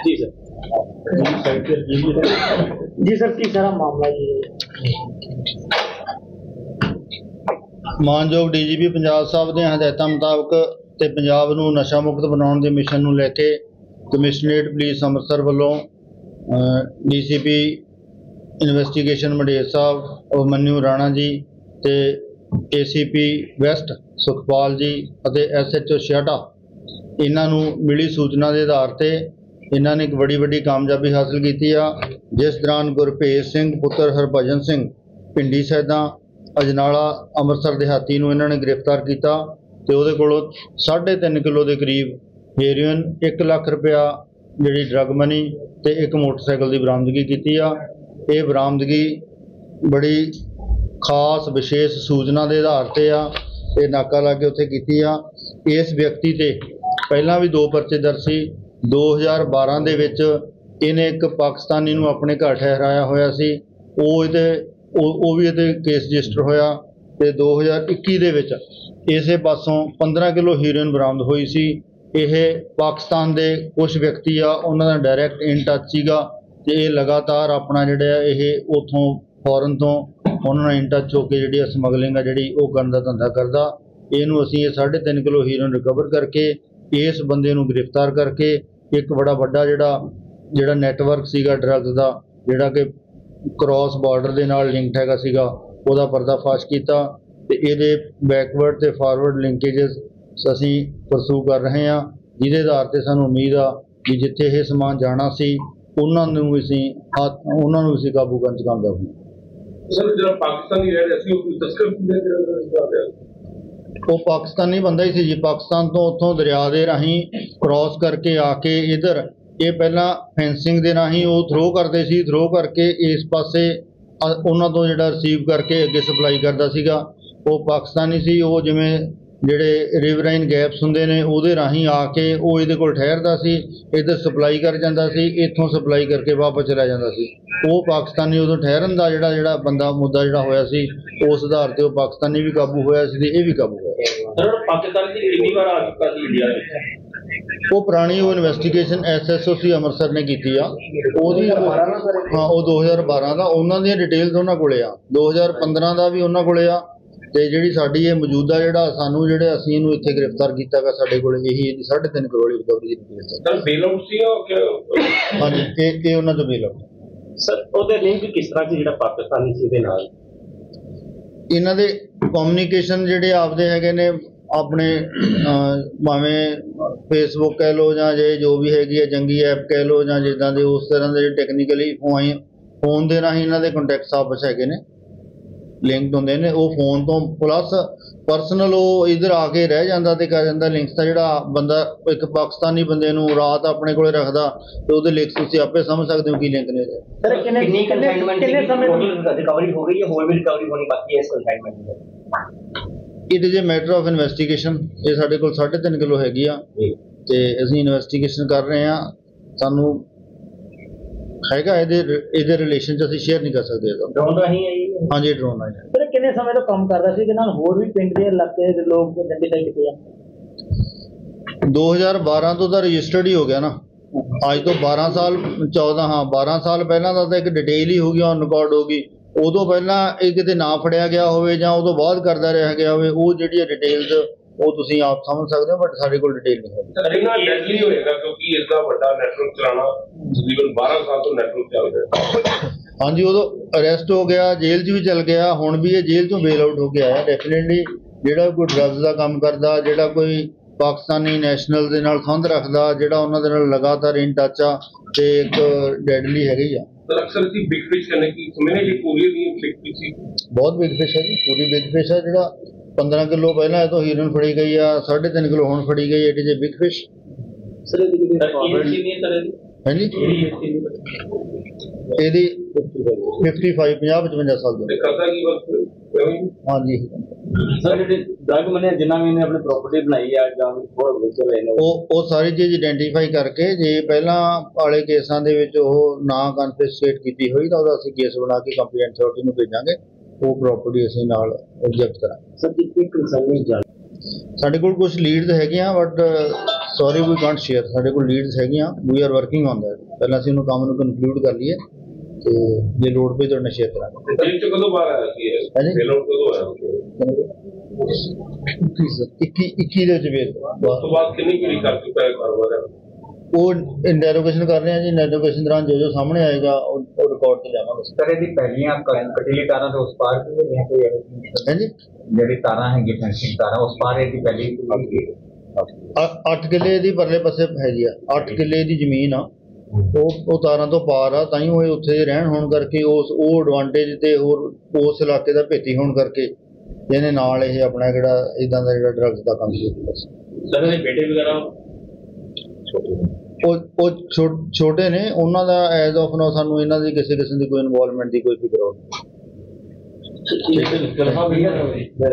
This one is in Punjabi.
जी सर। जी सर, की सारा मामला जी ਮਾਨਯੋਗ ਡੀਜੀਪੀ ਪੰਜਾਬ ਸਾਹਿਬ ਦੇ ਹਦਾਇਤਾਂ ਮੁਤਾਬਕ ਤੇ ਪੰਜਾਬ ਨੂੰ ਨਸ਼ਾ ਮੁਕਤ ਬਣਾਉਣ ਦੇ ਮਿਸ਼ਨ ਨੂੰ ਲੈ ਕੇ ਕਮਿਸ਼ਨਰੇਟ ਪੁਲਿਸ ਅੰਮ੍ਰਿਤਸਰ ਵੱਲੋਂ ਡੀਸੀਪੀ ਇਨਵੈਸਟੀਗੇਸ਼ਨ ਮੰਡੇਰ ਸਾਹਿਬ ਅਭਿਮਨਿਊ ਰਾਣਾ ਜੀ ਤੇ ਏਸੀਪੀ ਵੈਸਟ ਸੁਖਪਾਲ ਜੀ ਅਤੇ ਐਸਐਚਓ ਛਿਆਟਾ ਇਹਨਾਂ ਨੂੰ ਮਿਲੀ ਸੂਚਨਾ ਦੇ ਆਧਾਰ ਤੇ ਇਹਨਾਂ ਨੇ ਇੱਕ ਬੜੀ ਕਾਮਯਾਬੀ ਹਾਸਲ ਕੀਤੀ ਆ, ਜਿਸ ਦੌਰਾਨ ਗੁਰਭੇਜ ਸਿੰਘ ਪੁੱਤਰ ਹਰਭਜਨ ਸਿੰਘ ਪਿੰਡੀ ਸੈਦਾ ਅਜਨਾਲਾ ਅੰਮ੍ਰਿਤਸਰ ਦਿਹਾਤੀ ਨੂੰ ਇਹਨਾਂ ਨੇ ਗ੍ਰਿਫਤਾਰ ਕੀਤਾ ਤੇ ਉਹਦੇ ਕੋਲੋਂ 3.5 ਕਿਲੋ ਦੇ ਕਰੀਬ ਹੈਰੋਇਨ, 1 ਲੱਖ ਰੁਪਇਆ ਜਿਹੜੀ ਡਰੱਗ ਮਨੀ ਤੇ ਇੱਕ ਮੋਟਰਸਾਈਕਲ ਦੀ ਬਰਾਮਦਗੀ ਕੀਤੀ ਆ। ਇਹ ਬਰਾਮਦਗੀ ਬੜੀ ਖਾਸ ਵਿਸ਼ੇਸ਼ ਸੂਚਨਾ ਦੇ ਆਧਾਰ ਤੇ ਆ, ਇਹ ਨਾਕਾ ਲਾ ਕੇ ਉੱਥੇ ਕੀਤੀ ਆ। ਇਸ ਵਿਅਕਤੀ ਤੇ ਪਹਿਲਾਂ ਵੀ 2 ਪਰਚੇ ਦਰਜ ਸੀ। 2012 ਦੇ ਵਿੱਚ ਇਹਨੇ ਇੱਕ ਪਾਕਿਸਤਾਨੀ ਨੂੰ ਆਪਣੇ ਘਰ ਠਹਿਰਾਇਆ ਹੋਇਆ ਸੀ, ਉਹ ਵੀ ਇਹਦੇ ਕੇਸ ਰਜਿਸਟਰ ਹੋਇਆ ਤੇ 2021 ਦੇ ਵਿੱਚ ਇਸੇ ਪਾਸੋਂ 15 ਕਿਲੋ ਹੀਰੋਇਨ ਬਰਾਮਦ ਹੋਈ ਸੀ। ਇਹ ਪਾਕਿਸਤਾਨ ਦੇ ਕੁਝ ਵਿਅਕਤੀ ਆ, ਉਹਨਾਂ ਦਾ ਡਾਇਰੈਕਟ ਇਨ ਟੱਚ ਸੀਗਾ ਤੇ ਇਹ ਲਗਾਤਾਰ ਆਪਣਾ ਜਿਹੜਾ ਇਹ ਉੱਥੋਂ ਫੋਰਨ ਤੋਂ ਉਹਨਾਂ ਨਾਲ ਇਨ ਟੱਚ ਹੋ ਕੇ ਜਿਹੜੀ ਸਮਗਲਿੰਗ ਆ ਜਿਹੜੀ ਉਹ ਕਰਨ ਦਾ ਧੰਦਾ ਕਰਦਾ। ਇਹਨੂੰ ਅਸੀਂ ਇਹ 3.5 ਕਿਲੋ ਹੀਰੋਇਨ ਰਿਕਵਰ ਕਰਕੇ ਇਸ ਬੰਦੇ ਨੂੰ ਗ੍ਰਿਫਤਾਰ ਕਰਕੇ ਇੱਕ ਬੜਾ ਵੱਡਾ ਜਿਹੜਾ ਨੈਟਵਰਕ ਸੀਗਾ ਡਰੱਗਸ ਦਾ, ਜਿਹੜਾ ਕਿ ਕ੍ਰੋਸ ਬਾਰਡਰ ਦੇ ਨਾਲ ਲਿੰਕਡ ਹੈਗਾ ਸੀਗਾ, ਉਹਦਾ ਪਰਦਾਫਾਸ਼ ਕੀਤਾ ਤੇ ਇਹਦੇ ਬੈਕਵਰਡ ਤੇ ਫਾਰਵਰਡ ਲਿੰਕੇजेस ਅਸੀਂ ਪਰਸੂ ਕਰ ਰਹੇ ਹਾਂ, ਜਿਹਦੇ ਆਧਾਰ ਤੇ ਸਾਨੂੰ ਉਮੀਦ ਆ ਕਿ ਜਿੱਥੇ ਇਹ ਸਮਾਨ ਜਾਣਾ ਸੀ ਉਹਨਾਂ ਨੂੰ ਅਸੀਂ ਕਾਬੂ ਕਰਨ 'ਚ ਕਾਮਯਾਬ ਹੋਏ। ਸਰ, ਜਿਹੜਾ ਪਾਕਿਸਤਾਨੀ ਰਹਿ ਰਿਹਾ ਸੀ ਉਹ ਤਸਕਰ ਉਹ ਪਾਕਿਸਤਾਨੀ ਬੰਦਾ ਹੀ ਸੀ ਜੀ। ਪਾਕਿਸਤਾਨ ਤੋਂ ਉੱਥੋਂ ਦਰਿਆ ਦੇ ਰਾਹੀਂ ਕ੍ਰੋਸ ਕਰਕੇ ਆ ਕੇ ਇੱਧਰ ਇਹ ਪਹਿਲਾਂ ਫੈਂਸਿੰਗ ਦੇ ਰਾਹੀਂ ਉਹ ਥਰੋ ਕਰਦੇ ਸੀ, ਥਰੋ ਕਰਕੇ ਇਸ ਪਾਸੇ ਉਹਨਾਂ ਤੋਂ ਜਿਹੜਾ ਰਿਸੀਵ ਕਰਕੇ ਅੱਗੇ ਸਪਲਾਈ ਕਰਦਾ ਸੀਗਾ। ਉਹ ਪਾਕਿਸਤਾਨੀ ਸੀ, ਉਹ ਜਿਵੇਂ ਜਿਹੜੇ ਰਿਵਰਾਈਨ ਗੈਪਸ ਹੁੰਦੇ ਨੇ ਉਹਦੇ ਰਾਹੀਂ ਆ ਕੇ ਉਹ ਇਹਦੇ ਕੋਲ ਠਹਿਰਦਾ ਸੀ, ਇੱਧਰ ਸਪਲਾਈ ਕਰ ਜਾਂਦਾ ਸੀ, ਇੱਥੋਂ ਸਪਲਾਈ ਕਰਕੇ ਵਾਪਸ ਚਲਾ ਜਾਂਦਾ ਸੀ। ਉਹ ਪਾਕਿਸਤਾਨੀ ਉਦੋਂ ਠਹਿਰਨ ਦਾ ਜਿਹੜਾ ਬੰਦਾ ਮੁੱਦਾ ਜਿਹੜਾ ਹੋਇਆ ਸੀ, ਉਸ ਆਧਾਰ ਤੇ ਉਹ ਪਾਕਿਸਤਾਨੀ ਵੀ ਕਾਬੂ ਹੋਇਆ ਸੀ ਤੇ ਇਹ ਵੀ ਕਾਬੂ ਹੋਇਆ। ਸਰ, ਪਾਕਿਸਤਾਨ ਦੀ ਕਿੰਨੀ ਵਾਰ ਆ ਚੁੱਕਾ ਸੀ ਇੰਡੀਆ ਵਿੱਚ? ਉਹ ਪੁਰਾਣੀ ਉਹ ਇਨਵੈਸਟੀਗੇਸ਼ਨ SSOC ਅੰਮ੍ਰਿਤਸਰ ਨੇ ਕੀਤੀ ਆ, ਉਹਦੀ ਹਾਂ ਉਹ 2012 ਦਾ ਉਹਨਾਂ ਦੀਆਂ ਡਿਟੇਲਸ ਉਹਨਾਂ ਕੋਲੇ ਆ, 2015 ਦਾ ਵੀ ਉਹਨਾਂ ਕੋਲੇ ਆ ਤੇ ਜਿਹੜੀ ਸਾਡੀ ਇਹ ਮੌਜੂਦਾ ਜਿਹੜੇ ਅਸੀਂ ਇਹਨੂੰ ਇੱਥੇ ਗ੍ਰਿਫਤਾਰ ਕੀਤਾ ਗਾ ਸਾਡੇ ਕੋਲ ਇਹੀ 3.5 ਕਰੋੜ ਰਿਕਵਰੀ ਦੀ ਡਿਟੇਲ ਹੈ। ਸਰ, ਬੇਲ ਆਊਟ ਸੀ ਹਾਂਜੀ, ਇਹ ਉਹਨਾਂ ਤੋਂ ਬੇਲ ਆਊਟ। ਸਰ, ਉਹਦੇ ਲਿੰਕ ਕਿਸ ਤਰ੍ਹਾਂ ਸੀ ਜਿਹੜਾ ਪਾਕਿਸਤਾਨੀ ਸੀ ਦੇ ਨਾਲ? ਇਹਨਾਂ ਦੇ ਕਮਿਊਨੀਕੇਸ਼ਨ ਜਿਹੜੇ ਆਪਦੇ ਹੈਗੇ ਨੇ ਆਪਣੇ, ਭਾਵੇਂ ਫੇਸਬੁੱਕ ਕਹਿ ਲਓ ਜਾਂ ਜੋ ਵੀ ਹੈਗੀ ਹੈ ਜੰਗੀ ਐਪ ਕਹਿ ਲਓ ਜਾਂ ਜਿੱਦਾਂ ਦੇ ਉਸ ਤਰ੍ਹਾਂ ਦੇ ਟੈਕਨੀਕਲੀ ਫੋਨ ਦੇ ਰਾਹੀਂ ਇਹਨਾਂ ਦੇ ਕੰਟੈਕਟਸ ਆਪਸ ਹੈਗੇ ਨੇ, ਲਿੰਕਡ ਹੁੰਦੇ ਨੇ। ਉਹ ਫੋਨ ਤੋਂ ਪਲੱਸ ਪਰਸਨਲ ਉਹ ਇੱਧਰ ਆ ਕੇ ਰਹਿ ਜਾਂਦਾ ਤੇ ਕਰ ਜਾਂਦਾ ਲਿੰਕਸ ਦਾ। ਜਿਹੜਾ ਬੰਦਾ ਇੱਕ ਪਾਕਿਸਤਾਨੀ ਬੰਦੇ ਨੂੰ ਰਾਤ ਆਪਣੇ ਕੋਲੇ ਰੱਖਦਾ ਤੇ ਉਹਦੇ ਲਿੰਕਸ ਤੁਸੀਂ ਆਪੇ ਸਮਝ ਸਕਦੇ ਹੋ ਕੀ ਲਿੰਕ ਨੇ। ਸਰ, ਕਿੰਨੀ ਕੰਸਾਈਨਮੈਂਟ ਰਿਕਵਰੀ ਹੋ ਗਈ ਹੈ, ਹੋਰ ਵੀ ਰਿਕਵਰੀ ਹੋਣੀ ਬਾਕੀ ਹੈ ਇਸ ਕੰਸਾਈਨਮੈਂਟ ਦੀ? It is a matter of investigation. ਇਹ ਸਾਡੇ ਕੋਲ 3.5 ਕਿਲੋ ਹੈਗੀ ਆ ਤੇ ਅਸੀਂ ਇਨਵੈਸਟੀਗੇਸ਼ਨ ਕਰ ਰਹੇ ਹਾਂ। ਸਾਨੂੰ ਹੈਗਾ ਇਹਦੇ ਰਿਲੇਸ਼ਨ 'ਚ ਅਸੀਂ ਸ਼ੇਅਰ ਨਹੀਂ ਕਰ ਸਕਦੇ। ਡਰੋਨ ਰਾਹੀਂ ਆਈ? ਹਾਂਜੀ, ਡਰੋਨ ਰਾਹੀਂ। ਸਰ, ਕਿੰਨੇ ਸਮੇਂ ਤੋਂ ਕੰਮ ਕਰਦਾ ਸੀ, ਨਾਲ ਹੋਰ ਵੀ ਪਿੰਡ ਦੇ ਇਲਾਕੇ ਦੇ ਲੋਕ ਆਈਡੈਂਟੀਫਾਈ ਕੀਤੇ ਆ? 2012 ਤੋਂ ਤਾਂ ਰਜਿਸਟਰਡ ਹੀ ਹੋ ਗਿਆ ਨਾ, ਅੱਜ ਤੋਂ 12 ਸਾਲ ਪਹਿਲਾਂ ਦਾ ਤਾਂ ਇੱਕ ਡਿਟੇਲ ਹੀ ਹੋ ਗਈ, ਔਨ ਰਿਕਾਰਡ ਹੋ ਗਈ। ਉਦੋਂ ਪਹਿਲਾਂ ਇਹ ਕਿਤੇ ਨਾ ਫੜਿਆ ਗਿਆ ਹੋਵੇ ਜਾਂ ਉਦੋਂ ਬਾਅਦ ਕਰਦਾ ਰਿਹਾ ਗਿਆ ਹੋਵੇ, ਉਹ ਜਿਹੜੀ ਡਿਟੇਲਸ ਉਹ ਤੁਸੀਂ ਆਪ ਸਮਝ ਸਕਦੇ ਹੋ, ਬਟ ਸਾਡੇ ਕੋਲ ਡਿਟੇਲ ਨਹੀਂ ਹੈ। ਸਰ, ਇਹਨਾਂ ਡੈਡਲੀ ਹੋਏਗਾ ਕਿਉਂਕਿ ਇਸ ਦਾ ਵੱਡਾ ਨੈਟਵਰਕ ਚਲਾਉਣਾ ਤਕਰੀਬਨ 12 ਸਾਲ ਤੋਂ ਨੈਟਵਰਕ ਚੱਲ ਰਿਹਾ। ਹਾਂਜੀ, ਉਦੋਂ ਅਰੈਸਟ ਹੋ ਗਿਆ, ਜੇਲ੍ਹ 'ਚ ਵੀ ਚਲ ਗਿਆ, ਹੁਣ ਵੀ ਇਹ ਜੇਲ੍ਹ 'ਚੋਂ ਬੇਲ ਆਊਟ ਹੋ ਕੇ ਆਇਆ। ਡੈਫੀਨੇਟਲੀ ਜਿਹੜਾ ਕੋਈ ਡਰੱਗਸ ਦਾ ਕੰਮ ਕਰਦਾ, ਜਿਹੜਾ ਕੋਈ ਪਾਕਿਸਤਾਨੀ ਨੈਸ਼ਨਲ ਦੇ ਨਾਲ ਸੰਬੰਧ ਰੱਖਦਾ, ਜਿਹੜਾ ਉਹਨਾਂ ਦੇ ਨਾਲ ਲਗਾਤਾਰ ਇਨ ਟੱਚ ਆ ਤੇ ਇੱਕ ਡੈਡਲੀ ਹੈਗੀ ਆ। ਸਰ, ਅਕਸਰ ਅਸੀਂ ਬਿਗ ਫਿਸ਼ ਕਰਨੇ ਕੀ ਸਮਝਨੇ ਜੀ, ਕੋਰੀਅਰ ਦੀ ਬਿਗ ਫਿਸ਼ ਸੀ, ਬਹੁਤ ਬਿਗ ਫਿਸ਼ ਹੈ ਜੀ, ਪੂਰੀ ਬਿਗ ਫਿਸ਼ ਹੈ। ਜਿਹੜਾ 15 ਕਿਲੋ ਪਹਿਲਾਂ ਇਹ ਤੋਂ ਹੀਰੋਇਨ ਫੜੀ ਗਈ ਆ, 3.5 ਕਿਲੋ ਹੁਣ ਫੜੀ ਗਈ, it is a big fish. ਹਾਂਜੀ, ਇਹਦੀ 50-55 ਸਾਲ ਦੀ। ਹਾਂਜੀ ਸਰ, ਡਰੱਗ ਮਨੇ ਜਿਨ੍ਹਾਂ ਵੀ ਨੇ ਆਪਣੀ ਪ੍ਰਾਪਰਟੀ ਬਣਾਈ ਆ ਜਾਂ ਹੋਰ ਵੇਚ ਰਹੇ ਨੇ, ਉਹ ਸਾਰੀ ਚੀਜ਼ ਆਇਡੈਂਟੀਫਾਈ ਕਰਕੇ ਜੇ ਪਹਿਲਾਂ ਵਾਲੇ ਕੇਸਾਂ ਦੇ ਵਿੱਚ ਉਹ ਨਾ ਕਨਫਿਸਕੇਟ ਕੀਤੀ ਹੋਈ ਤਾਂ ਉਹਦਾ ਅਸੀਂ ਕੇਸ ਬਣਾ ਕੇ ਕੰਪਲੀਟ ਅਥਾਰਟੀ ਨੂੰ ਭੇਜਾਂਗੇ, ਉਹ ਪ੍ਰਾਪਰਟੀ ਅਸੀਂ ਨਾਲ ਐਗਜ਼ੈਕਟ ਕਰਾਂਗੇ। ਸਰ, ਕਿੰਨੀ ਕੰਸਰਨਿੰਗ ਸਾਡੇ ਕੋਲ ਕੁਝ ਲੀਡਸ ਹੈਗੀਆਂ, but sorry we can't share, ਸਾਡੇ ਕੋਲ ਲੀਡਸ ਹੈਗੀਆਂ, we are working on that. ਪਹਿਲਾਂ ਅਸੀਂ ਉਹਨੂੰ ਕੰਮ ਨੂੰ ਕਨਕਲੂਡ ਕਰ ਲਈਏ ਤੇ ਜੇ ਲੋੜ ਪਈ ਤੁਹਾਡੇ ਨਾਲ ਸ਼ੇਅਰ ਕਰਾਂਗੇ। ਜੇਲ੍ਹ ਚ ਕਦੋਂ ਬਾਹਰ ਆਇਆ ਸੀ ਇਹ? ਹਾਂਜੀ। ਬੇਲ ਕਦੋਂ ਆਇਆ? 21 ਦੇ ਵਿੱਚ ਵੇਚ ਉਸ ਤੋਂ ਬਾਅਦ ਕਿੰਨੀ ਕੁ ਕਰ ਚੁੱਕਾ ਹੈ ਕਾਰੋਬਾਰ? ਉਹ ਇੰਟਰੋਗੇਸ਼ਨ ਕਰ ਰਹੇ ਹਾਂ ਜੀ। ਇੰਟਰੋਗੇਸ਼ਨ ਦੌਰਾਨ ਜੋ ਸਾਹਮਣੇ ਆਏਗਾ ਉਹ ਰਿਕਾਰਡ ਤੇ ਜਾਵਾਂਗੇ। ਸਰ ਇਹਦੀ ਪਹਿਲੀਆਂ ਕਟੀਲੀ ਤਾਰਾਂ ਤੋਂ ਉਸ ਪਾਰ ਵੀ ਨਹੀਂ ਕੋਈ ਹਾਂਜੀ, ਜਿਹੜੀ ਤਾਰਾਂ ਹੈਗੀ ਫੈਂਸਿੰਗ ਤਾਰਾਂ ਉਸ ਪਾਰ ਇਹਦੀ ਪਹਿਲੀ 8 ਕਿੱਲੇ ਦੀ ਪਰਲੇ ਪਾਸੇ ਹੈਗੀ ਆ, 8 ਕਿੱਲੇ ਦੀ ਜ਼ਮੀਨ ਆ, ਉਹ ਤਾਰਾਂ ਤੋਂ ਪਾਰ ਆ, ਤਾਂ ਹੀ ਉਹ ਉੱਥੇ ਰਹਿਣ ਹੋਣ ਕਰਕੇ ਉਹ ਐਡਵਾਂਟੇਜ ਤੇ ਹੋਰ ਉਸ ਇਲਾਕੇ ਦਾ ਭੇਤੀ ਹੋਣ ਕਰਕੇ ਇਹਨੇ ਨਾਲ ਇਹ ਆਪਣਾ ਜਿਹੜਾ ਇਦਾਂ ਦਾ ਜਿਹੜਾ ਡਰੱਗਸ ਦਾ ਕੰਮ ਸ਼ੁਰੂ ਕੀਤਾ ਸੀ। ਸਰ ਇਹਦੇ ਬੇਟੇ ਵਗੈਰਾ ਉਹ ਛੋਟੇ ਨੇ, ਉਹਨਾਂ ਦਾ ਐਜ਼ ਆਫ ਨਾਓ ਸਾਨੂੰ ਇਹਨਾਂ ਦੀ ਕਿਸੇ ਕਿਸਮ ਦੀ ਕੋਈ ਇਨਵੋਲਵਮੈਂਟ ਦੀ ਕੋਈ ਫਿਕਰ ਨਹੀਂ।